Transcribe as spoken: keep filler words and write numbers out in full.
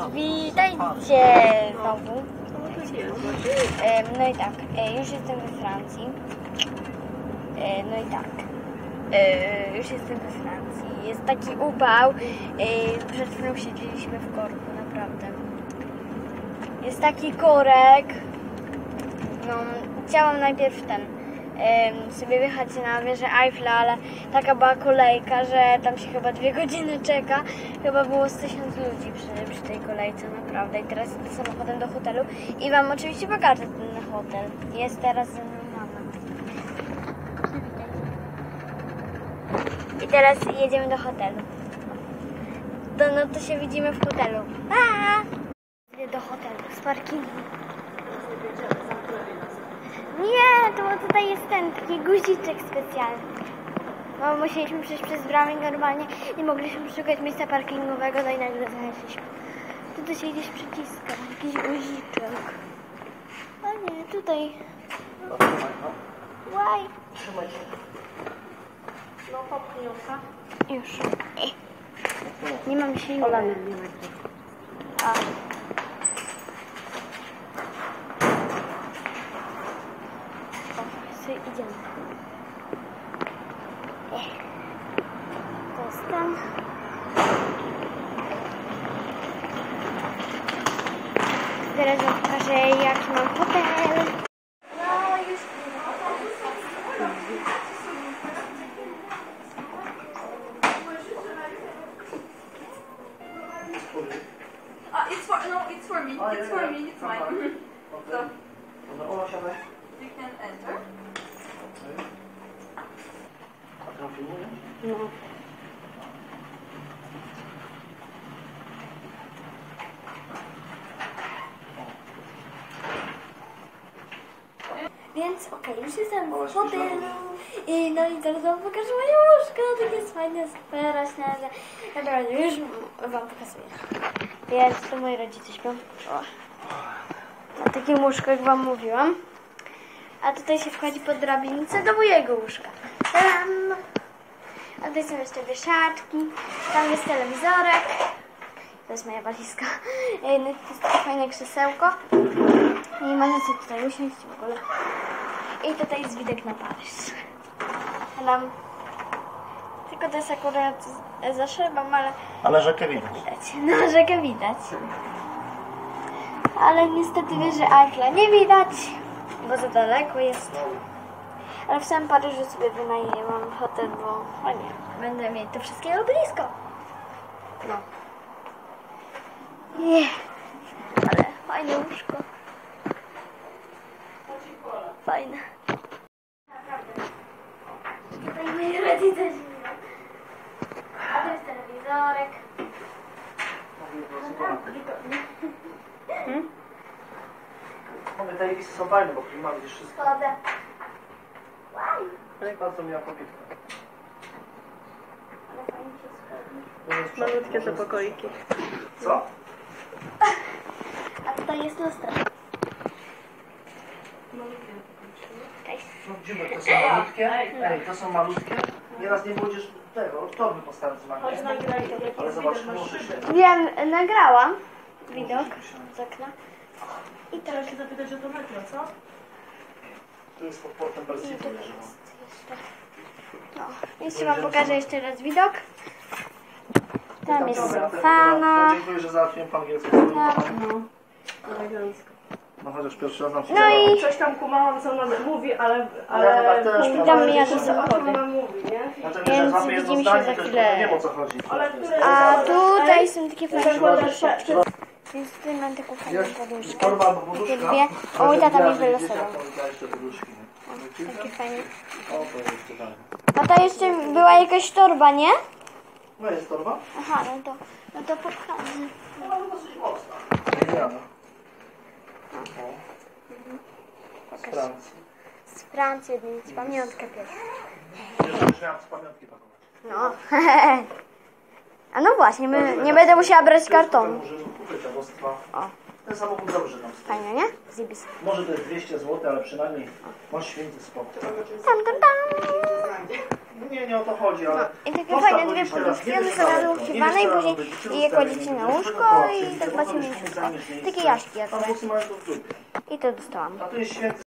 Witajcie znowu. No i tak, już jestem we Francji. No i tak, już jestem we Francji. Jest taki upał. Przed chwilą siedzieliśmy w korku, naprawdę. Jest taki korek. No, chciałam najpierw ten sobie wjechać na wieżę Eiffla, ale taka była kolejka, że tam się chyba dwie godziny czeka. Chyba było z tysiąc ludzi przy, przy tej kolejce, naprawdę. I teraz idę samochodem do hotelu i wam oczywiście pokażę ten hotel. Jest teraz ze mną mama. I teraz jedziemy do hotelu. To, no to się widzimy w hotelu. Pa! Idę do hotelu z parkingu. Nie, to tutaj jest ten taki guziczek specjalny. No, musieliśmy przejść przez bramę normalnie i mogliśmy szukać miejsca parkingowego, no i nagle znaleźliśmy. Tutaj się gdzieś przyciska, jakiś guziczek. O nie, tutaj. Łaj. Trzymaj się. No, popchnij oka. Już. Nie mam silnika. Kolany nie ma. A. Idziemy. To jest tam. Teraz wam pokażę, jaki mam hotel. No już. Uh, it's for no, it's for me. It's for me. It's mine. So you can enter. No. Więc okej, okay, już jestem w hotelu i no i teraz wam pokażę moje łóżko, to jest fajne, super, śniadanie. Naprawdę, już wam pokazuję. Jest, to moi rodzice śpią. O. Na takim łóżku, jak wam mówiłam. A tutaj się wchodzi pod drabince do mojego łóżka. Tam. A tutaj są jeszcze wieszaczki. Tam jest telewizorek. To jest moja walizka. To jest takie fajne krzesełko. I można sobie tutaj usiąść w ogóle. I tutaj jest widok na Paryż. Tam. Tylko to jest akurat za szybą, ale... Ale rzekę widać. Widać. No, rzekę widać. Ale niestety wieży Eiffla nie widać, bo za daleko jest. Ale w samym Paryżu sobie wynajęłam hotel, bo o nie, będę mieć to wszystkiego blisko. No. Nie. Ale fajne łóżko. Fajne. Naprawdę. Tutaj moi rodzice żyją. A to jest telewizorek. Naprawdę wygodnie. Hmm? Mówię, te listy są fajne, bo klimat gdzieś wszystko. Wodę. Ale bardzo miała kobieta. Ale fajnie się schodzi. Malutkie te pokoiki. Co? A tutaj jest lustro. Cześć. No dziwne, to są malutkie. Ej, to są malutkie. Nieraz nie będziesz tego, torby postawić z Chodź nagraj to, jaki Ale jest zobacz, widok na może się... Wiem, nagrałam widok z okna. I teraz się zapytać o to metro, co? Tu jest pod portem I Bercy. tu jest jeszcze. No, jeszcze wam pokażę jeszcze raz widok. Tam jest sofana. Dziękuję, że załatwiłem po angielsku. No. Elegancko. No chociaż pierwszy raz nam się No i Coś tam kumałam, co ona mówi, ale... Ale ja ale też pół- tam ale jadę pół- samochody. ona mówi, nie? Znaczy, Więc że złapię jedno widzimy się zdanie, za to już chwilę. nie wiem, o co chodzi. Ale które... A tutaj są takie fajne Trzeba- poduszki. Więc tutaj mam taką fajną Jest poduszkę. torba albo Takie poduszka. dwie. O, mój tata mi wylosował. O, Takie fajne. to jeszcze dalej. A to jeszcze była jakaś torba, nie? No jest torba? Aha, no to, no to pokażę. No ale dosyć mocna. Nie jada. Z Francji. Z Francji, więc pamiątkę pierwsza. Jeszcze już miałam z pamiątki pakować. No. A no właśnie, my, nie będę musiała brać kartonu. Murzynów, ukrycia bostwa. O, Ten samochód dobrze nam stoi. Fajnie, nie? Zibis. Może to jest dwieście złotych, ale przynajmniej masz święty spokój. Tam, tam, tam. Nie, nie o to chodzi, ale... I takie postaw fajne go dwie gdzieś teraz, nie poduszki, wiesz, one są daleko. razem Nie usiwane wiesz, i co później robić, czy je ustawić, kładziecie nie na wiesz, łóżko co i robić, tak bo macie to już mięciutko. zamieć miejsce. Takie jaśki A jakby. włosy mają to w dupie. I to dostałam. A to jest święty